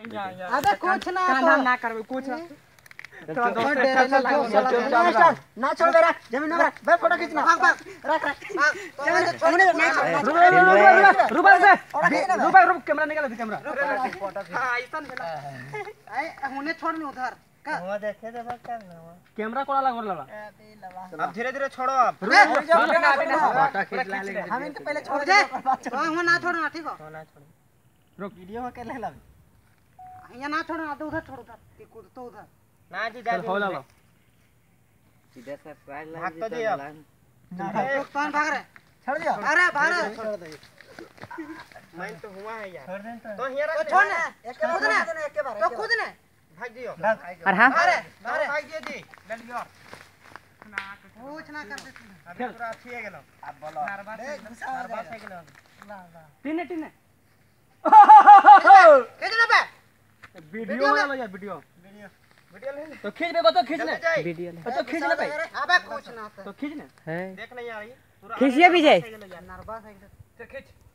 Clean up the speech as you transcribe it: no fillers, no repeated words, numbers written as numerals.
अबे कुछ ना कांधा ना करबे कुछ ना ना छोड़ मेरा जमीन ना रख बे फोटो खींचना भाग भाग रख रख रुक कैमरा निकाल दे कैमरा हां ऐसा भेला हुने छोड़ नहीं उधर का हुआ देखे दे बस कर ना कैमरा कोला लगा लगा अब धीरे-धीरे छोड़ो अब फोटो खींच ला ले हम इनके पहले छोड़ दे हां ना छोड़ना ठीक हो ना छोड़ रुक वीडियो में कर ले ला यहाँ ना छोड़ना उधर छोड़ उधर कूद तो उधर ना जी जा हो ला सीधा सब्सक्राइब लाइन भाग तो दिया कौन भाग रहे छोड़ दिया अरे भाग रहे छोड़ दे मैं तो हुआ है यार छोड़ दे तो हियर तो छोड़ ना एक के बार तो खुद ने भाग दियो अरे हां अरे अरे भाग दियो जी ले लियो कुछ ना कर दे अभी पूरा अच्छी है गेलो अब बोलो नर्वस है गेलो टिने टिने कितना पे वीडियो वाला यार वीडियो वीडियो ले तो खींच बे तो खींच ले वीडियो ले तो खींच ले भाई अबे कुछ ना तो खींच ले देख नहीं आ रही पूरा खींचिए विजय नर्वस है चल खींच